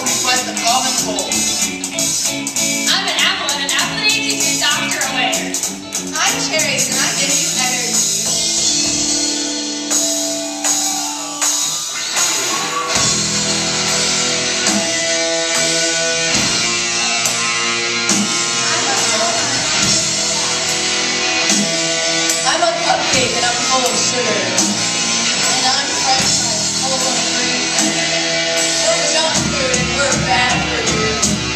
request a common cold. I'm an apple, and an apple that keeps the doctor away. I'm cherries, and I give you energy. I'm a cupcake and I'm full of sugar. And I'm french fries full of cream. We're junk food and we're bad for you.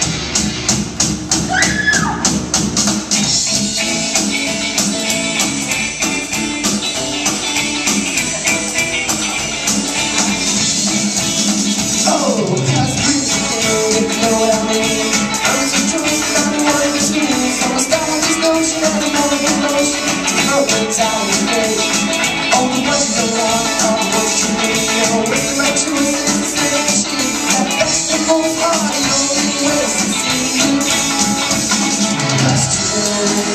Oh, cause please, you know what I mean. I'm so choice, I don't know what this means. So I start with this notion that I'm never the notion. Things out of the day. All the ones that are what you need. Always the right choice is the same machine. That basketball party only ways to see you. That's true.